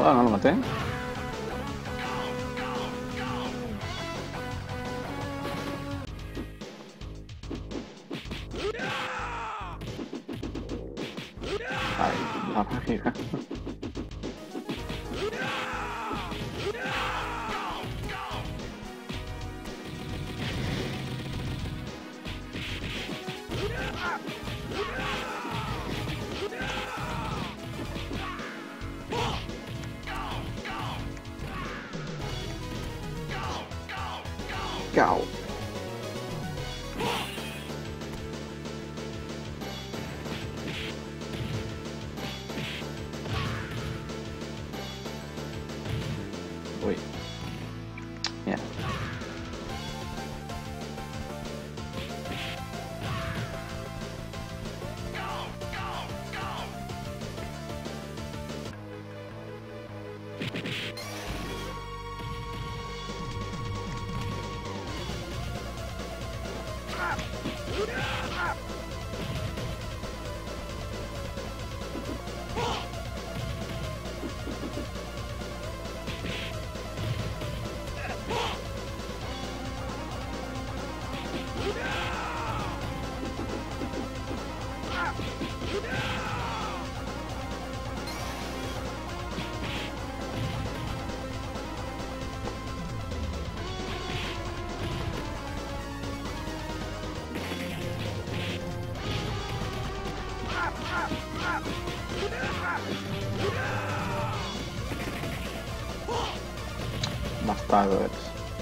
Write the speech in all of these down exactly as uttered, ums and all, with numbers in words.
dado, no lo maté. Ay, la mágica. Cao. Uy. Mira. Bastardo eres.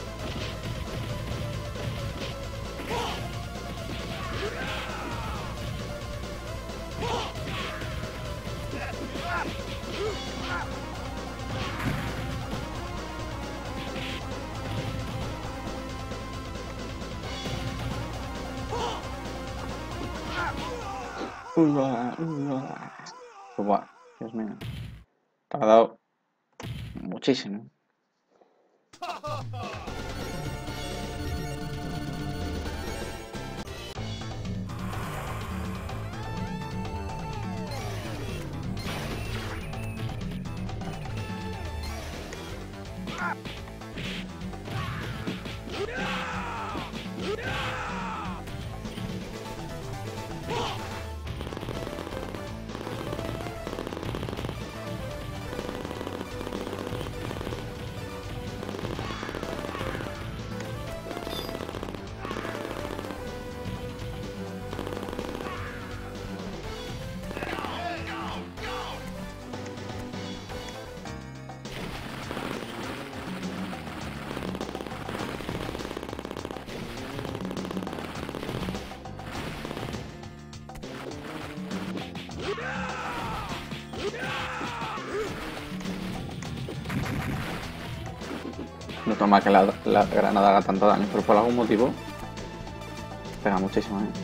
Uah, uah. Uah, Dios mío. Tardado muchísimo. No es normal que la, la granada haga tanto daño, pero por algún motivo pega muchísimo, ¿eh?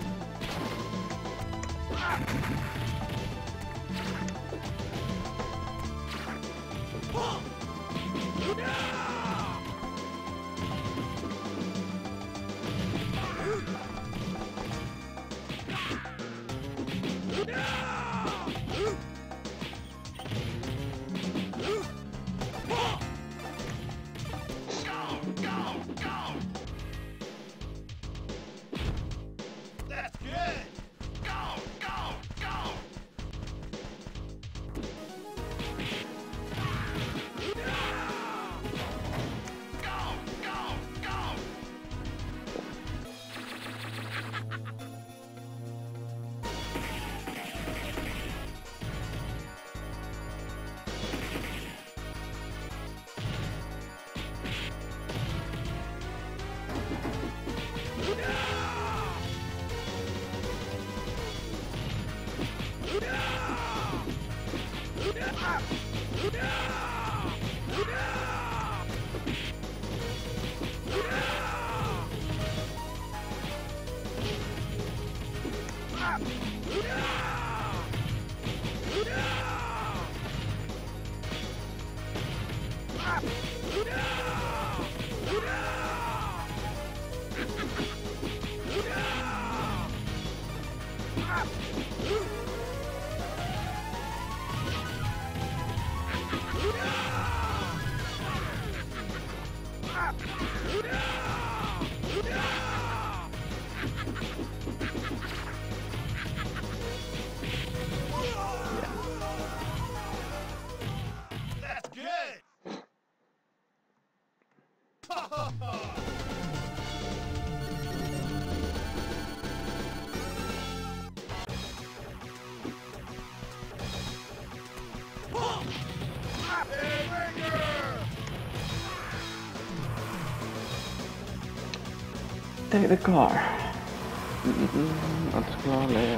Take the car. Mm-mm, antes que lo leer.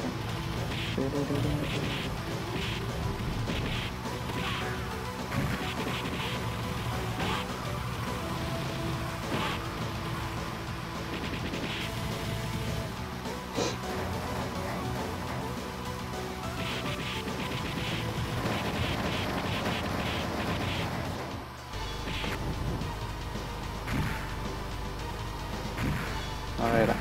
A ver.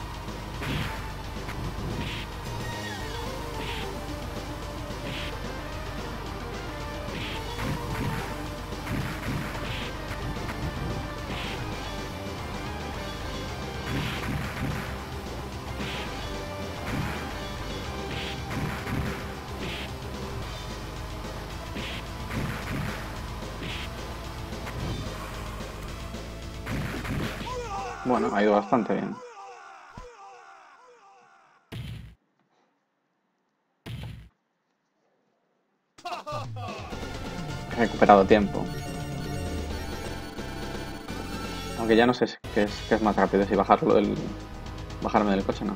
Bueno, ha ido bastante bien. He recuperado tiempo. Aunque ya no sé qué es, qué es más rápido, si bajarlo del, bajarme del coche o no.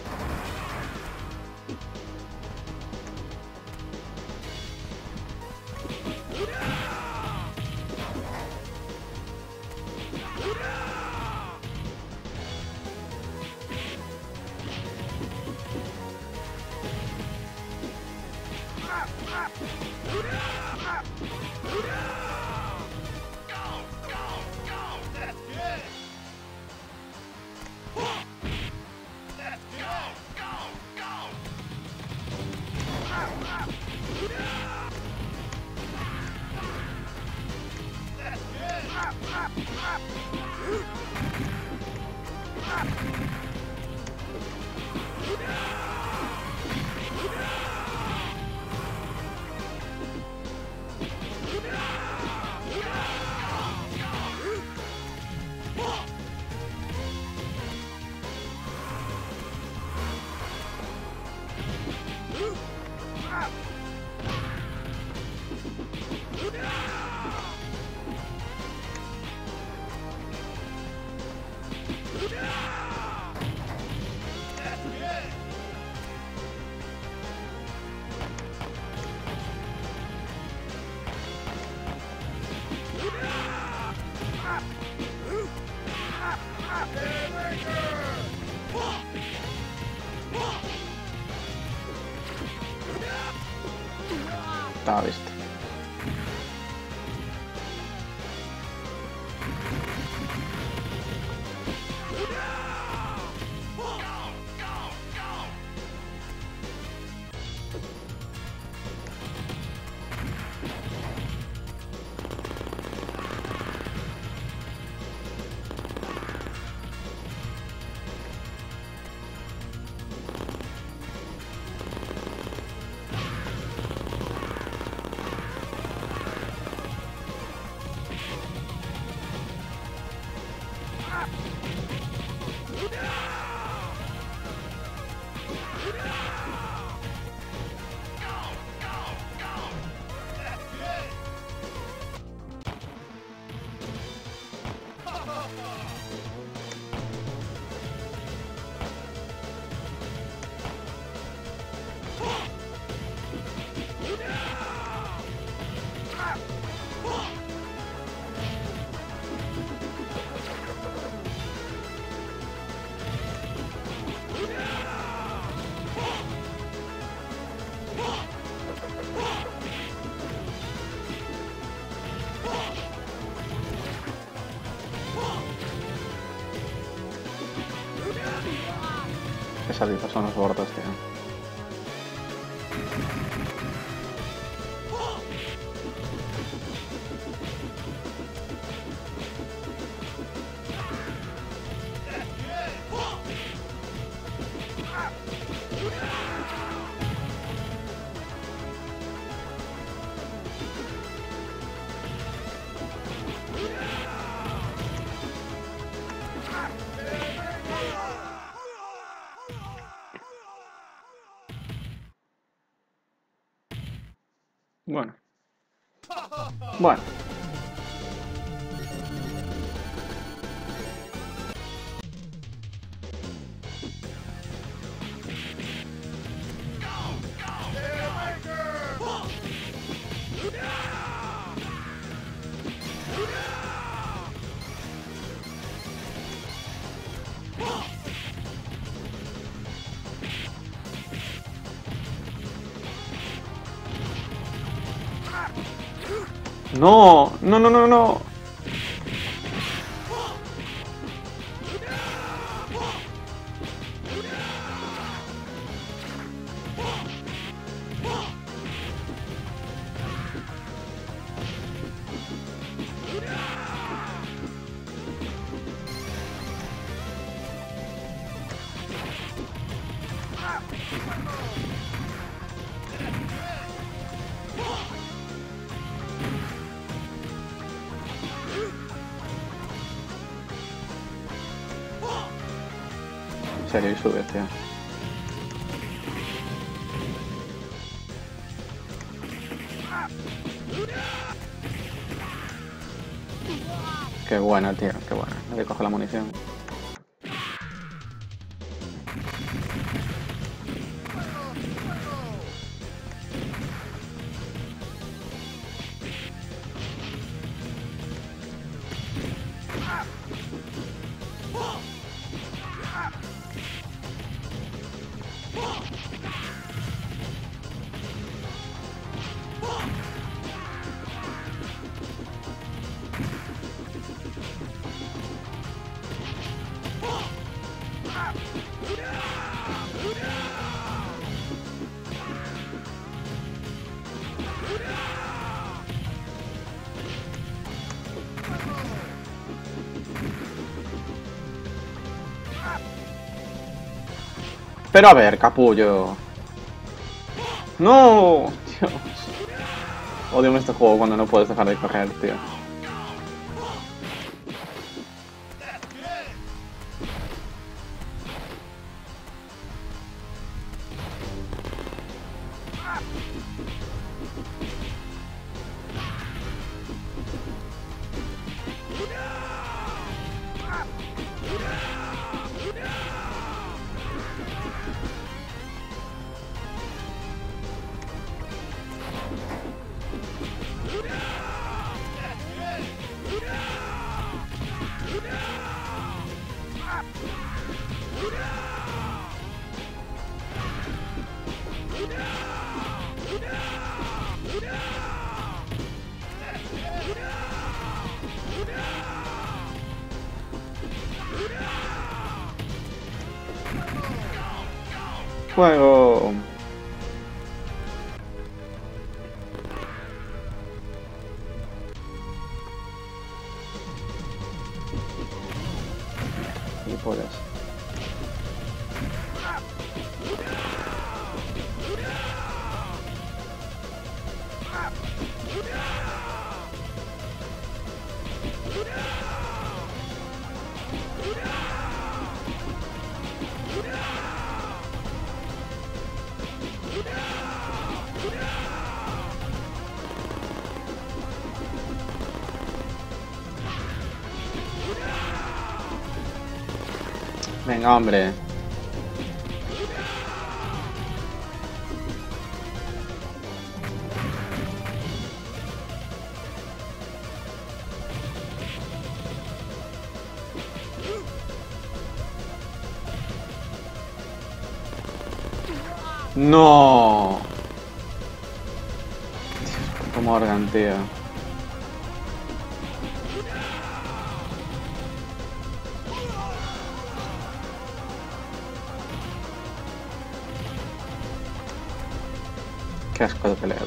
Estaba visto. Qué salidas son los gordos, tío. Bueno. Bueno. No, no, no, no, no. En serio, y sube, tío. Qué buena, tío, qué buena. Nadie coge la munición. Pero a ver, capullo. No, Dios. Odio este juego cuando no puedes dejar de correr, tío. Juego. Y por eso. Venga, hombre. No. Puto Morgan, tío. Qué asco de pelea, tío.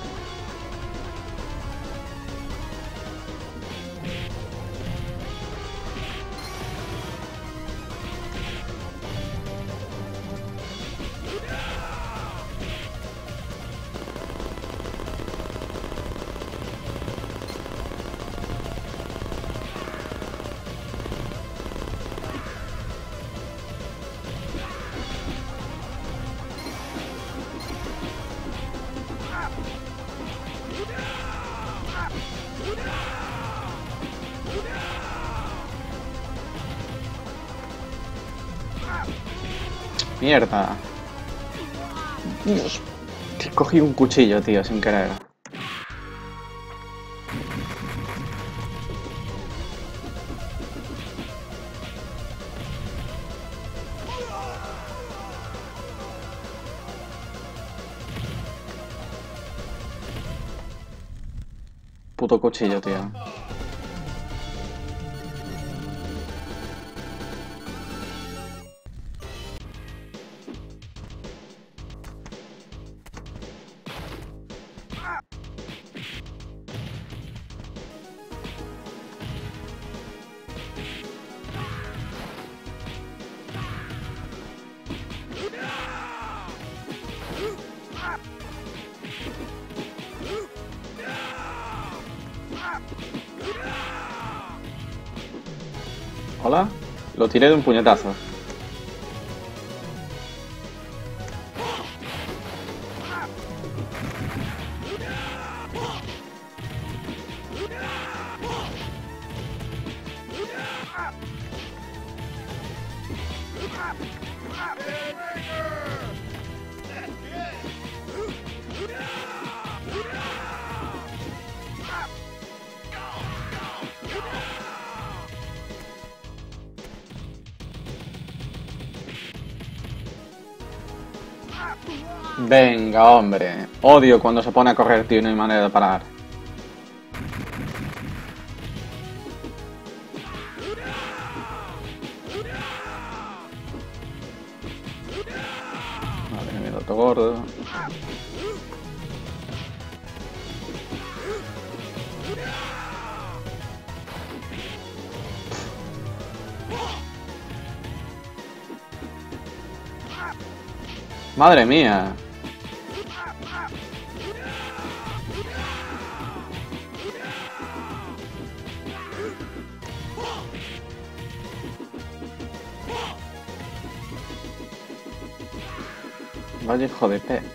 Mierda. Dios. Cogí un cuchillo, tío, sin querer. Puto cuchillo, tío. Hola. Lo tiré de un puñetazo. Venga, hombre. Odio cuando se pone a correr, tío, y no hay manera de parar. Vale, me he dado gordo. Madre mía. Vaya hijo de pe.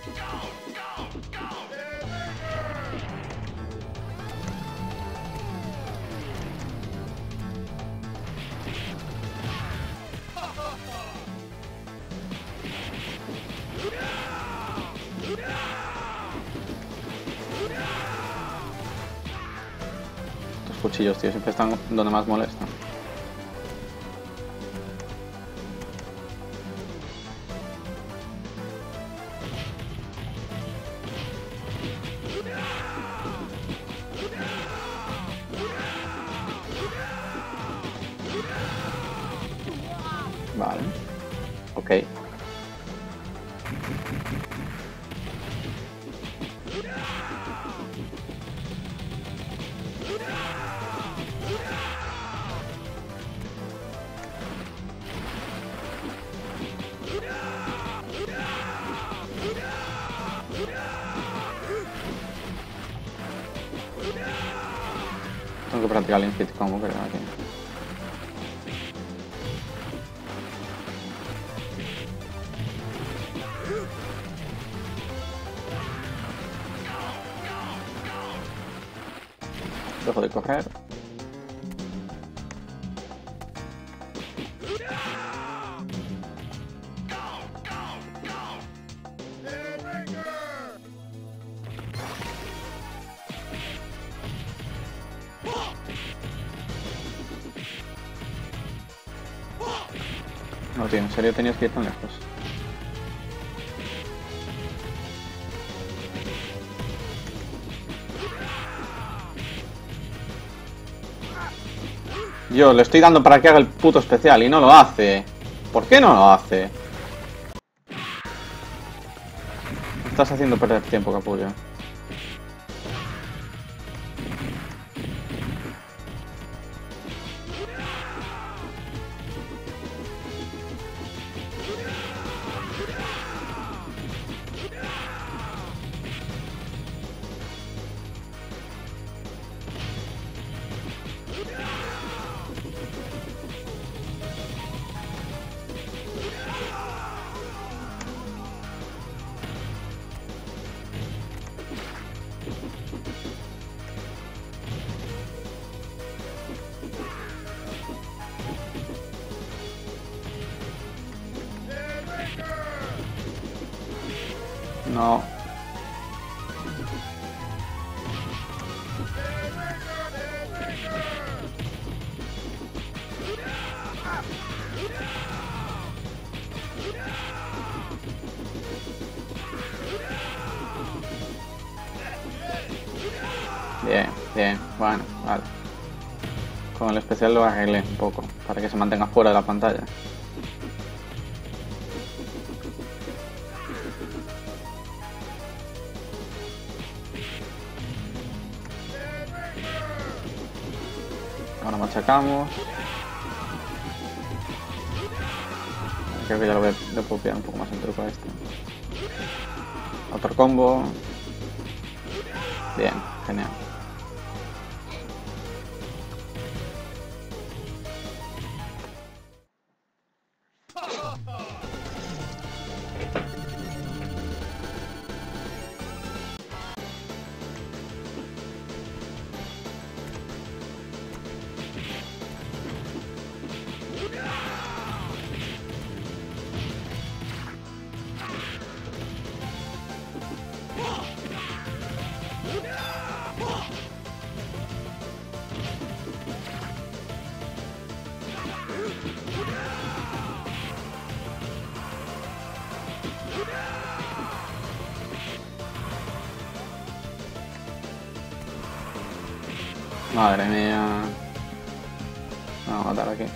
Estos cuchillos, tío, siempre están donde más molestan. Vale. Ok. Tengo que practicar el infinite combo, creo, aquí. Dejo de coger. No, tío, en serio tenías que ir tan lejos. Yo le estoy dando para que haga el puto especial y no lo hace. ¿Por qué no lo hace? Me estás haciendo perder tiempo, capullo. No. Bien, bien, bueno, vale. Con el especial lo arreglé un poco, para que se mantenga fuera de la pantalla. Ahora machacamos. Creo que ya lo voy a pupear un poco más el truco a este. Otro combo. Bien, genial. Madre mía. Me va a matar aquí.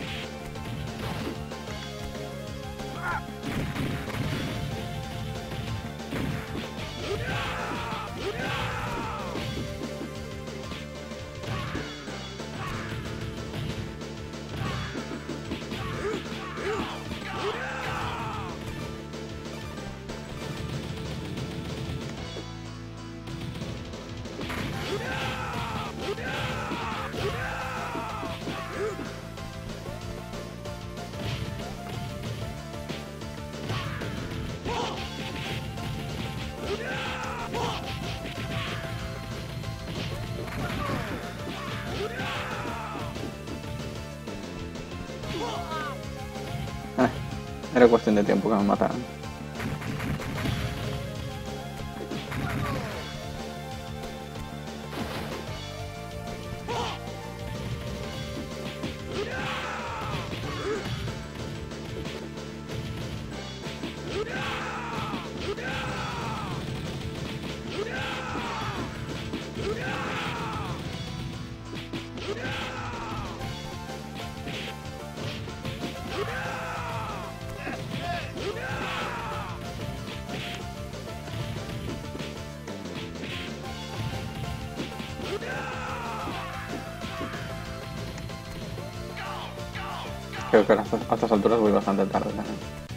Eh, era cuestión de tiempo que me mataran. Creo que a estas, a estas alturas voy bastante tarde también.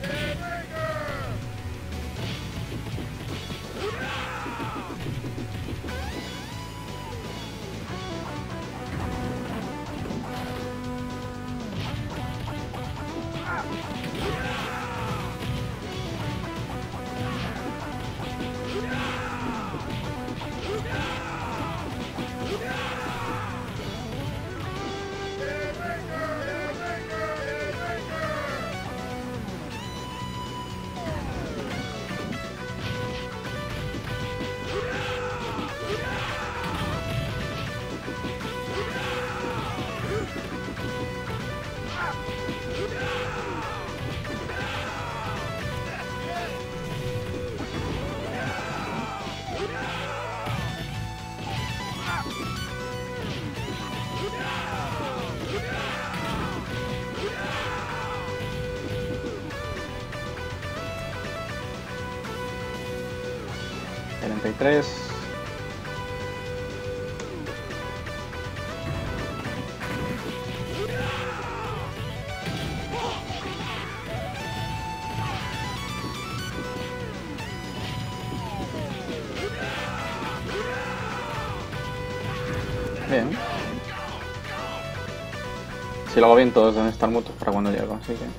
treinta y tres. Bien. Si lo hago bien, todos deben estar muertos para cuando llego, así que...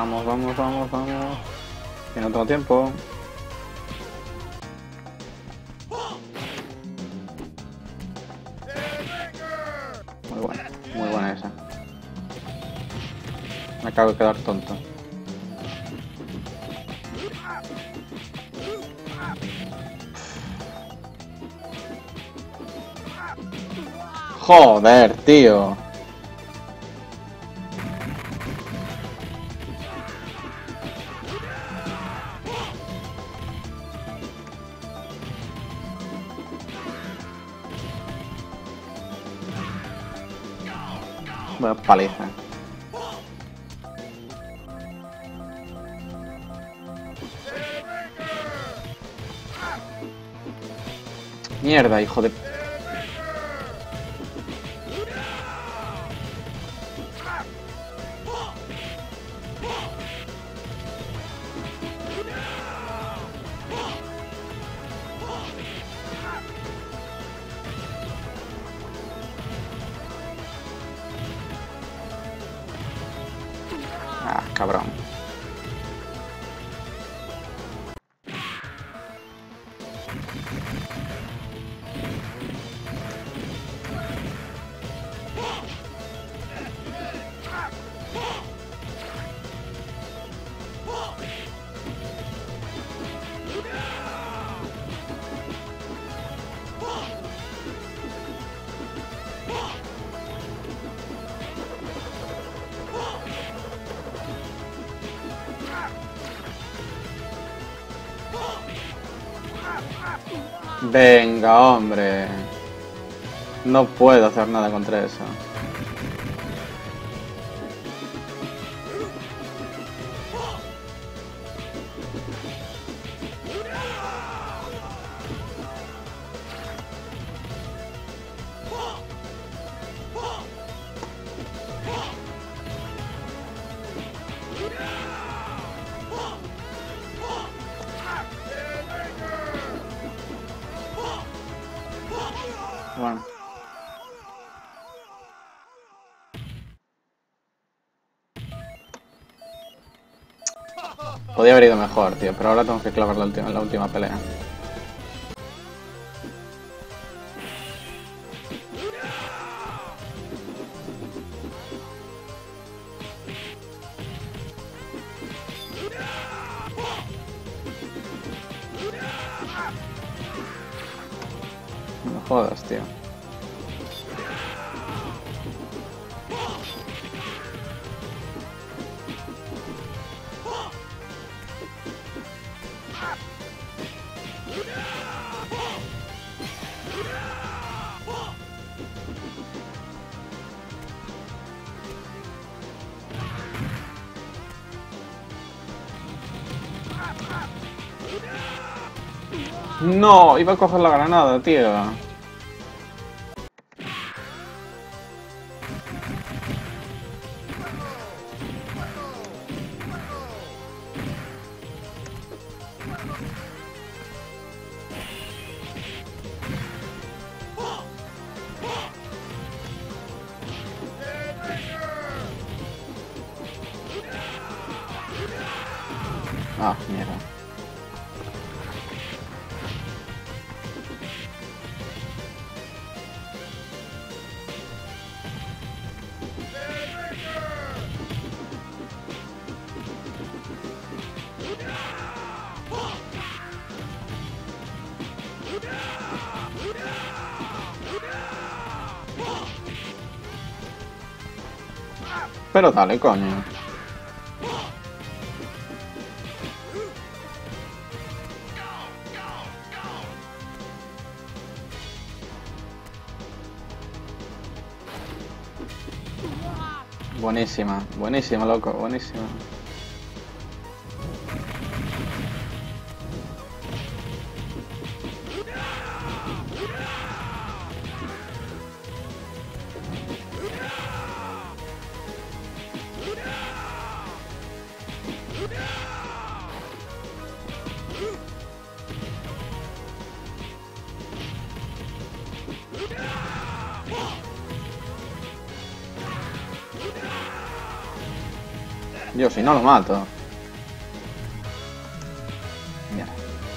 Vamos, vamos, vamos, vamos. Que no tengo tiempo. Muy buena, muy buena esa. Me acabo de quedar tonto. Joder, tío. Buena paliza. Mierda, hijo de... Ah, cabrón. Venga, hombre. No puedo hacer nada contra eso. Bueno. Podría haber ido mejor, tío, pero ahora tengo que clavar la última, la última pelea. No me jodas, tío. No, iba a coger la granada, tío. Ah, mierda. Pero dale, coño. Buenísima, buenísima, loco, buenísima. Yo si no lo mato. Mierda.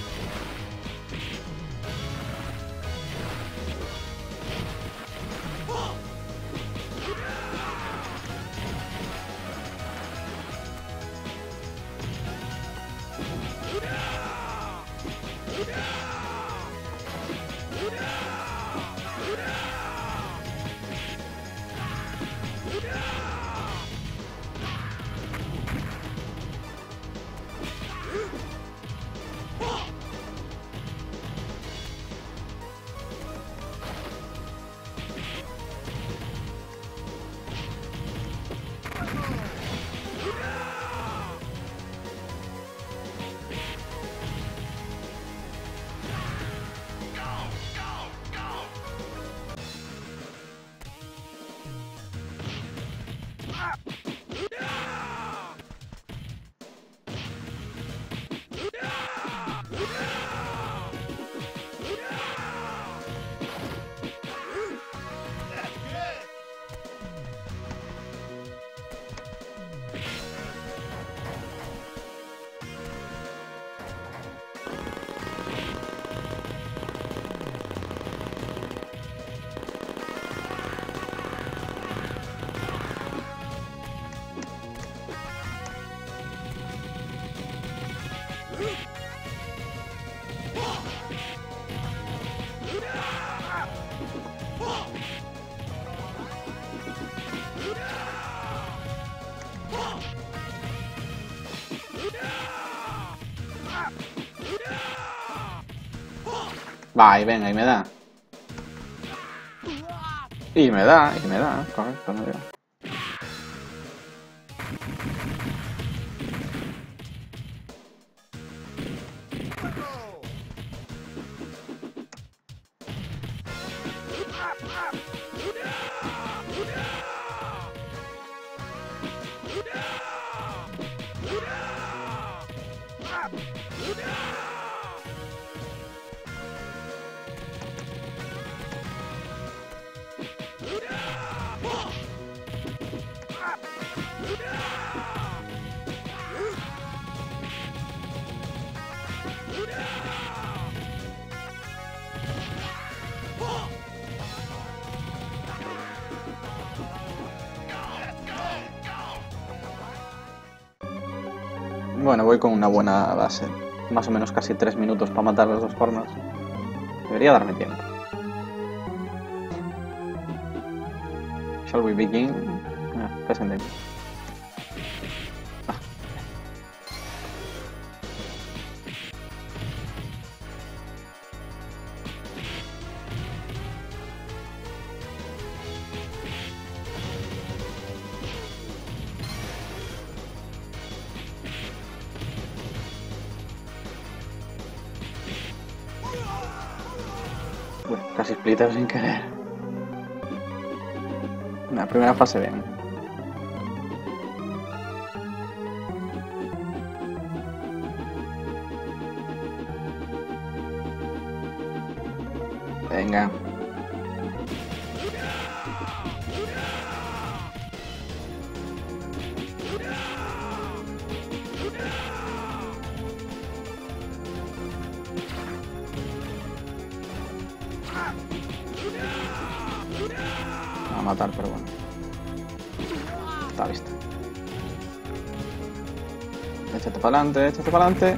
Va, y venga, y me da. Y me da, y me da, correcto, no digo. Bueno, voy con una buena base. Más o menos casi tres minutos para matar las dos formas. Debería darme tiempo. Shall we begin? Ah, presente. Ah. Uy, casi splitter sin querer. La primera fase bien. Venga. Me va a matar, pero bueno. Está listo. Échate para adelante, échate para adelante.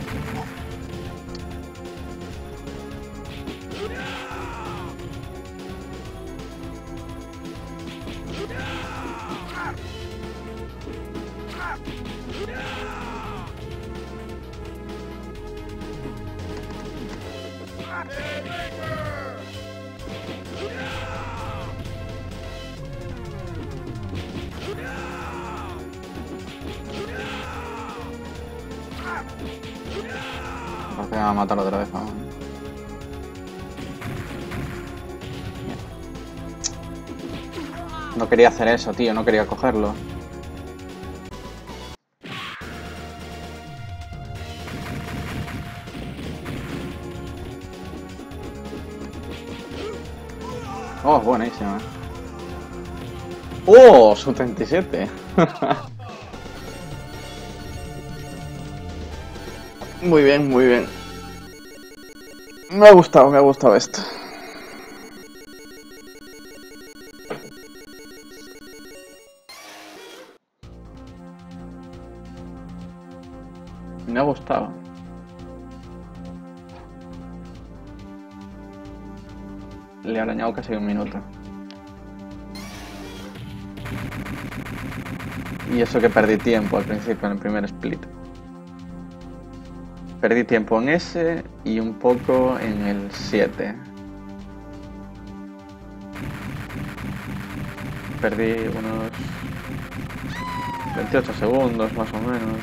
Parece que me va a matar otra vez, ¿no? No quería hacer eso, tío, no quería cogerlo. Oh, buenísima. ¡Oh! Su treinta y siete. Muy bien, muy bien. Me ha gustado, me ha gustado esto. Me ha gustado. Le he arañado casi un minuto. Y eso que perdí tiempo al principio en el primer split. Perdí tiempo en ese y un poco en el siete. Perdí unos veintiocho segundos más o menos.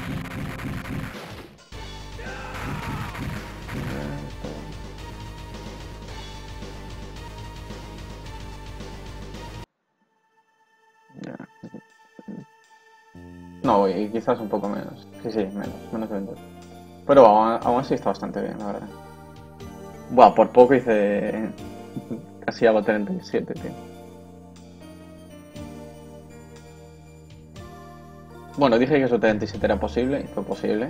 No, y quizás un poco menos. Sí, sí, menos, menos de veinte. Pero aún, aún así está bastante bien, la verdad. Buah, por poco hice... Casi hago treinta y siete, tío. Bueno, dije que eso treinta y siete era posible y fue posible.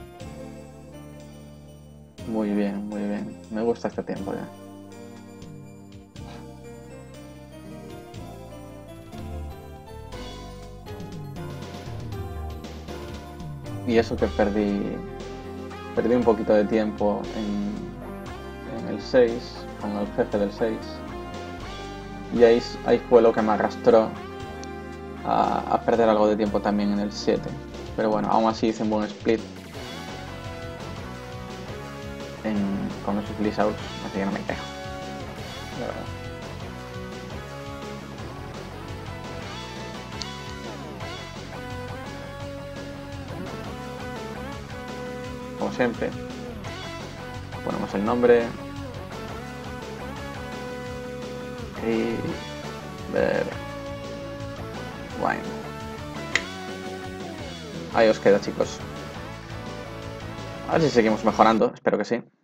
Muy bien, muy bien. Me gusta este tiempo ya. Y eso que perdí... Perdí un poquito de tiempo en, en el seis, con el jefe del seis. Y ahí, ahí fue lo que me arrastró a, a perder algo de tiempo también en el siete. Pero bueno, aún así hice un buen split en, con esos shoutouts, así que no me quejo. La verdad. Como siempre, ponemos el nombre y ver wine. Ahí os queda, chicos. A ver si seguimos mejorando, espero que sí.